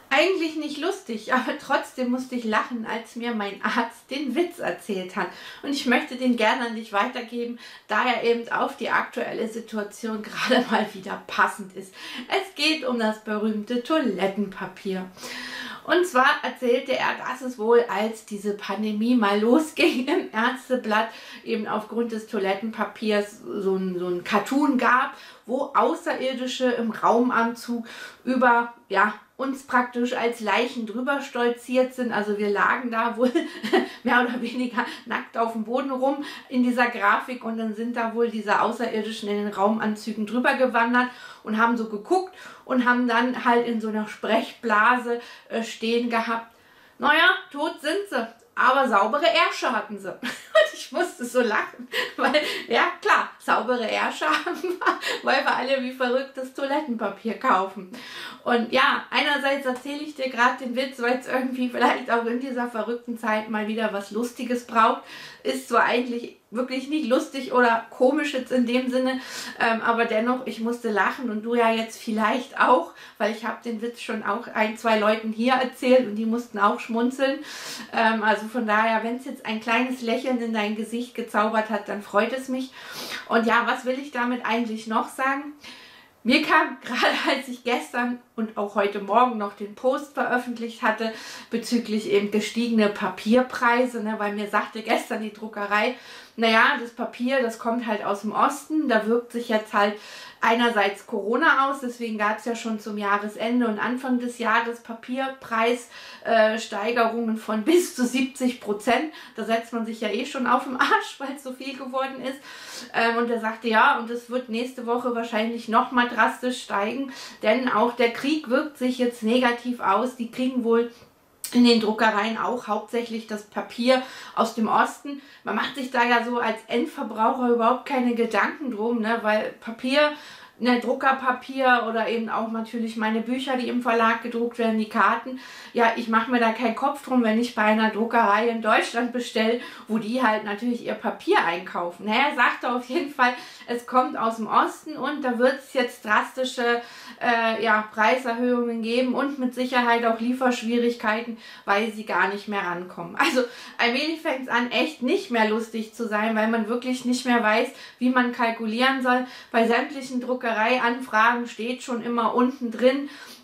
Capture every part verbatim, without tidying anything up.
eigentlich nicht lustig, aber trotzdem musste ich lachen, als mir mein Arzt den Witz erzählt hat. Und ich möchte den gerne an dich weitergeben, da er eben auf die aktuelle Situation gerade mal wieder passend ist. Es geht um das berühmte Toilettenpapier. Und zwar erzählte er, dass es wohl, als diese Pandemie mal losging, im Ärzteblatt eben aufgrund des Toilettenpapiers so ein, so ein Cartoon gab, wo Außerirdische im Raumanzug über, ja, uns praktisch als Leichen drüber stolziert sind. Also wir lagen da wohl mehr oder weniger nackt auf dem Boden rum in dieser Grafik und dann sind da wohl diese Außerirdischen in den Raumanzügen drüber gewandert und haben so geguckt und haben dann halt in so einer Sprechblase äh, stehen gehabt. Naja, tot sind sie, aber saubere Ärsche hatten sie. Und ich musste so lachen, weil, ja klar, saubere Ärsche haben wir, weil wir alle wie verrücktes Toilettenpapier kaufen. Und ja, einerseits erzähle ich dir gerade den Witz, weil es irgendwie vielleicht auch in dieser verrückten Zeit mal wieder was Lustiges braucht. Ist zwar eigentlich wirklich nicht lustig oder komisch jetzt in dem Sinne, ähm, aber dennoch, ich musste lachen und du ja jetzt vielleicht auch, weil ich habe den Witz schon auch ein, zwei Leuten hier erzählt und die mussten auch schmunzeln. Ähm, also von daher, wenn es jetzt ein kleines Lächeln in dein Gesicht gezaubert hat, dann freut es mich. Und ja, was will ich damit eigentlich noch sagen? Mir kam gerade, als ich gestern und auch heute Morgen noch den Post veröffentlicht hatte, bezüglich eben gestiegene Papierpreise, ne, weil mir sagte gestern die Druckerei, naja, das Papier, das kommt halt aus dem Osten, da wirkt sich jetzt halt einerseits Corona aus, deswegen gab es ja schon zum Jahresende und Anfang des Jahres Papierpreissteigerungen äh, von bis zu siebzig Prozent. Da setzt man sich ja eh schon auf den Arsch, weil es so viel geworden ist. Ähm, und er sagte, ja, und es wird nächste Woche wahrscheinlich nochmal drastisch steigen, denn auch der Krieg wirkt sich jetzt negativ aus. Die kriegen wohl in den Druckereien auch hauptsächlich das Papier aus dem Osten. Man macht sich da ja so als Endverbraucher überhaupt keine Gedanken drum, ne? Weil Papier, ne, Druckerpapier oder eben auch natürlich meine Bücher, die im Verlag gedruckt werden, die Karten. Ja, ich mache mir da keinen Kopf drum, wenn ich bei einer Druckerei in Deutschland bestelle, wo die halt natürlich ihr Papier einkaufen. Naja, er sagte auf jeden Fall, es kommt aus dem Osten und da wird es jetzt drastische äh, ja, Preiserhöhungen geben und mit Sicherheit auch Lieferschwierigkeiten, weil sie gar nicht mehr rankommen. Also allmählich fängt es an, echt nicht mehr lustig zu sein, weil man wirklich nicht mehr weiß, wie man kalkulieren soll. Bei sämtlichen Druckereianfragen steht schon immer unten drin,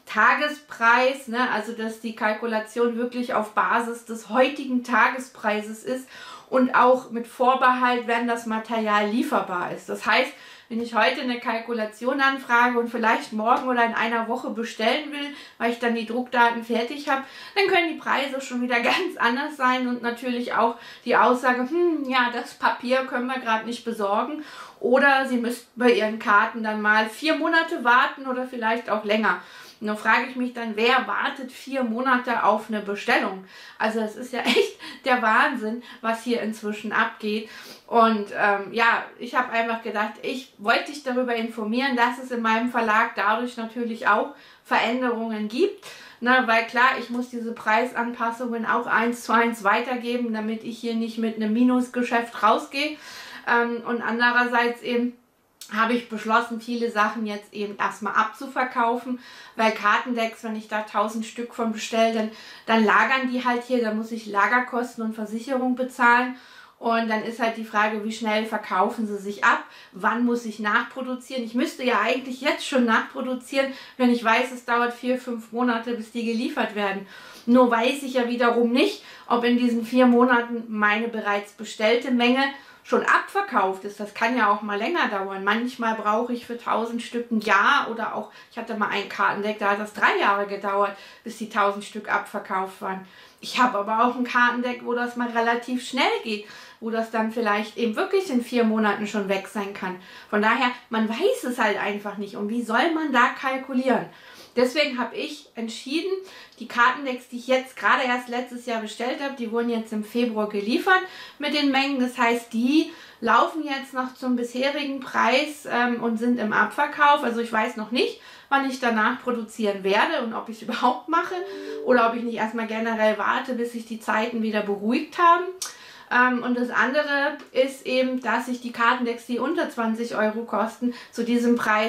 Tagespreis, ne, also dass die Kalkulation wirklich auf Basis des heutigen Tagespreises ist und auch mit Vorbehalt, wenn das Material lieferbar ist. Das heißt, wenn ich heute eine Kalkulation anfrage und vielleicht morgen oder in einer Woche bestellen will, weil ich dann die Druckdaten fertig habe, dann können die Preise schon wieder ganz anders sein und natürlich auch die Aussage, hm, ja, das Papier können wir gerade nicht besorgen oder Sie müssten bei Ihren Karten dann mal vier Monate warten oder vielleicht auch länger. Und da frage ich mich dann, wer wartet vier Monate auf eine Bestellung? Also es ist ja echt der Wahnsinn, was hier inzwischen abgeht. Und ähm, ja, ich habe einfach gedacht, ich wollte dich darüber informieren, dass es in meinem Verlag dadurch natürlich auch Veränderungen gibt. Na, weil klar, ich muss diese Preisanpassungen auch eins zu eins weitergeben, damit ich hier nicht mit einem Minusgeschäft rausgehe. Ähm, und andererseits eben habe ich beschlossen, viele Sachen jetzt eben erstmal abzuverkaufen, weil Kartendecks, wenn ich da tausend Stück von bestelle, dann, dann lagern die halt hier, da muss ich Lagerkosten und Versicherung bezahlen und dann ist halt die Frage, wie schnell verkaufen sie sich ab, wann muss ich nachproduzieren. Ich müsste ja eigentlich jetzt schon nachproduzieren, wenn ich weiß, es dauert vier, fünf Monate, bis die geliefert werden. Nur weiß ich ja wiederum nicht, ob in diesen vier Monaten meine bereits bestellte Menge schon abverkauft ist. Das kann ja auch mal länger dauern. Manchmal brauche ich für tausend Stück ein Jahr oder auch, ich hatte mal ein Kartendeck, da hat das drei Jahre gedauert, bis die tausend Stück abverkauft waren. Ich habe aber auch ein Kartendeck, wo das mal relativ schnell geht, wo das dann vielleicht eben wirklich in vier Monaten schon weg sein kann. Von daher, man weiß es halt einfach nicht. Und wie soll man da kalkulieren? Deswegen habe ich entschieden, die Kartendecks, die ich jetzt gerade erst letztes Jahr bestellt habe, die wurden jetzt im Februar geliefert mit den Mengen. Das heißt, die laufen jetzt noch zum bisherigen Preis ähm, und sind im Abverkauf. Also ich weiß noch nicht, wann ich danach produzieren werde und ob ich es überhaupt mache oder ob ich nicht erstmal generell warte, bis sich die Zeiten wieder beruhigt haben. Ähm, und das andere ist eben, dass ich die Kartendecks, die unter zwanzig Euro kosten, zu diesem Preis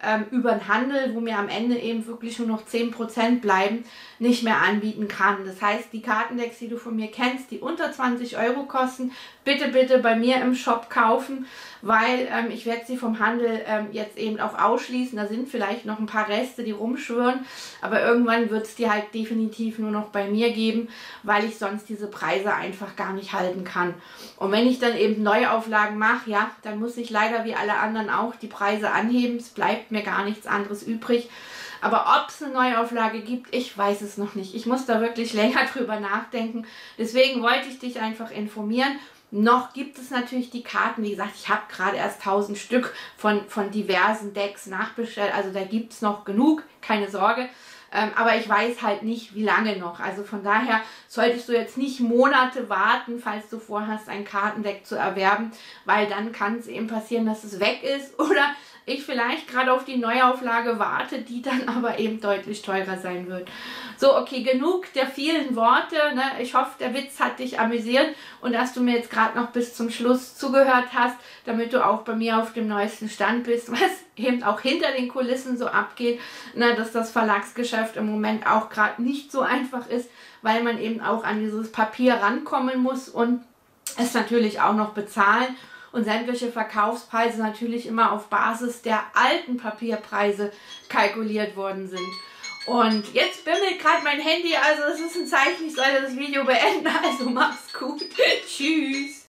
ähm, über den Handel, wo mir am Ende eben wirklich nur noch zehn Prozent bleiben, nicht mehr anbieten kann. Das heißt, die Kartendecks, die du von mir kennst, die unter zwanzig Euro kosten, bitte, bitte bei mir im Shop kaufen, weil ähm, ich werde sie vom Handel ähm, jetzt eben auch ausschließen. Da sind vielleicht noch ein paar Reste, die rumschwirren, aber irgendwann wird es die halt definitiv nur noch bei mir geben, weil ich sonst diese Preise einfach gar nicht halten kann. Und wenn ich dann eben Neuauflagen mache, ja, dann muss ich leider wie alle anderen auch die Preise anheben. Es bleibt mir gar nichts anderes übrig. Aber ob es eine Neuauflage gibt, ich weiß es noch nicht. Ich muss da wirklich länger drüber nachdenken. Deswegen wollte ich dich einfach informieren. Noch gibt es natürlich die Karten. Wie gesagt, ich habe gerade erst tausend Stück von, von diversen Decks nachbestellt. Also da gibt es noch genug, keine Sorge. Ähm, aber ich weiß halt nicht, wie lange noch. Also von daher solltest du jetzt nicht Monate warten, falls du vorhast, ein Kartendeck zu erwerben, weil dann kann es eben passieren, dass es weg ist oder ich vielleicht gerade auf die Neuauflage warte, die dann aber eben deutlich teurer sein wird. So, okay, genug der vielen Worte. Ne? Ich hoffe, der Witz hat dich amüsiert und dass du mir jetzt gerade noch bis zum Schluss zugehört hast, damit du auch bei mir auf dem neuesten Stand bist, was eben auch hinter den Kulissen so abgeht, ne? Dass das Verlagsgeschäft im Moment auch gerade nicht so einfach ist, weil man eben auch an dieses Papier rankommen muss und es natürlich auch noch bezahlen. Und sämtliche Verkaufspreise natürlich immer auf Basis der alten Papierpreise kalkuliert worden sind. Und jetzt bimmelt gerade mein Handy, also das ist ein Zeichen, ich sollte das Video beenden. Also mach's gut. Tschüss.